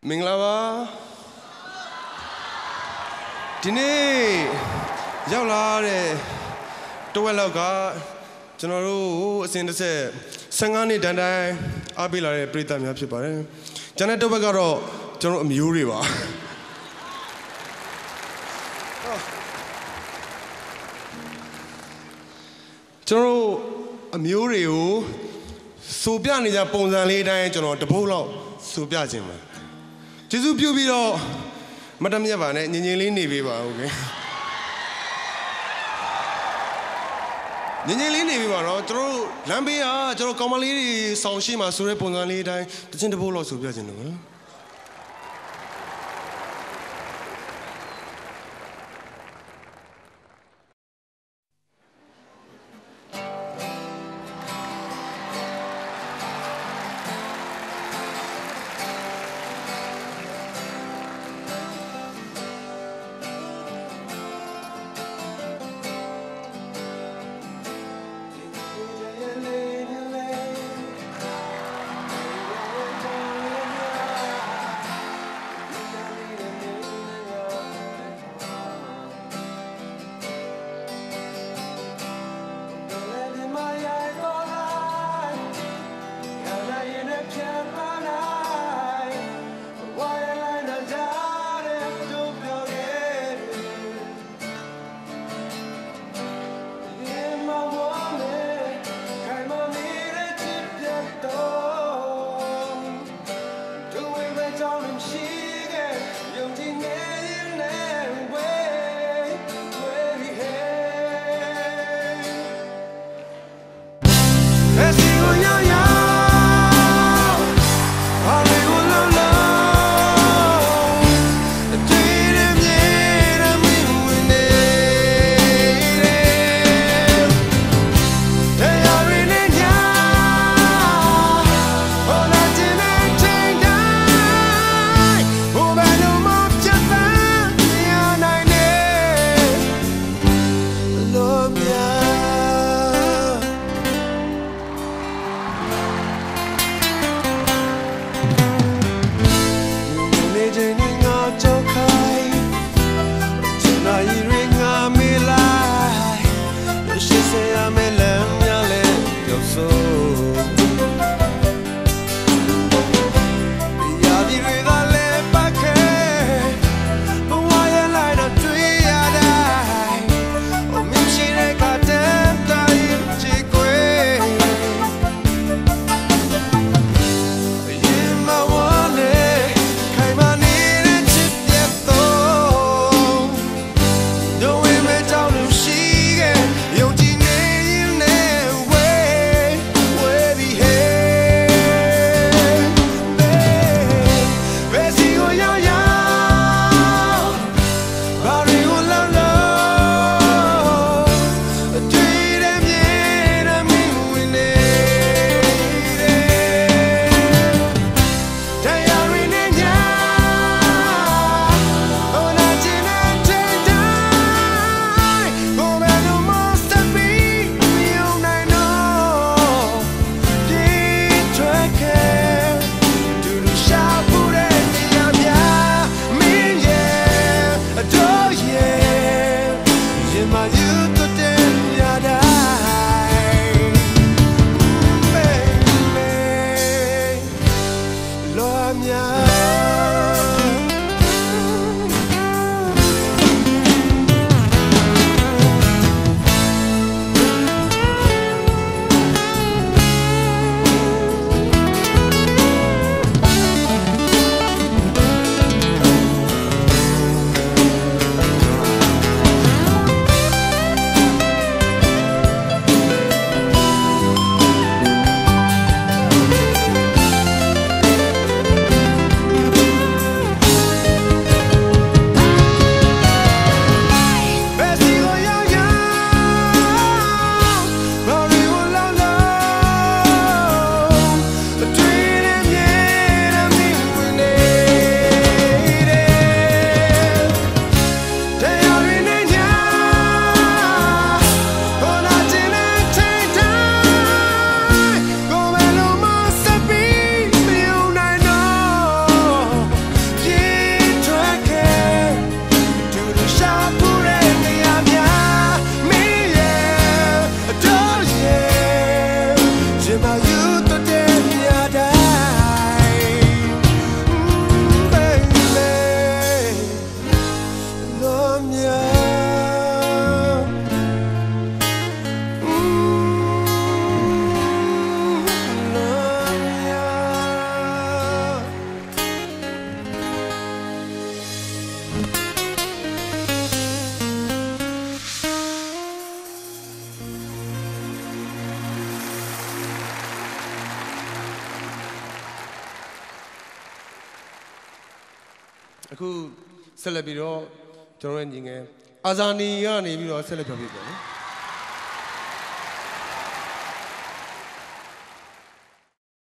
မင်္ဂလာပါဒီနေ့ရောက်လာတဲ့တဝက်လောက်ကကျွန်တော်တို့အစဉ်တစ်ဆက်15နှစ်တန်းတိုင်းအားပေးလာတဲ့ပြည်သက်များဖြစ်ပါတယ်ကျန်တဲ့တဝက်ကတော့ကျွန်တော်အမျိုးတွေပါကျွန်တော်အမျိုးတွေကိုစိုးပြနေကြပုံစံလေးတိုင်းကျွန်တော်တပုတ်လောက်စိုးပြခြင်းပါကျေးဇူးပြုပြီးတော့မတမရက်ပါနဲ့ငြိမ်ငြိမ်လေးနေပေးပါဦးခင်ငြိမ်ငြိမ်လေးနေပေးပါတော့ကျွန်တော်လမ်းဘေးကကျွန်တော်ကောင်မလေးတွေဆောင်းရှိမှဆိုတဲ့ပုံစံလေးတိုင်းတချင်းတပုတ်လောက်စိုးပြခြင်းတော့အခုဆက်လက်ပြီးတော့ကျွန်တော်ရဲ့ညီငယ်အာဇာနီကနေပြီးတော့ဆက်လက်ပြောပြပါမယ်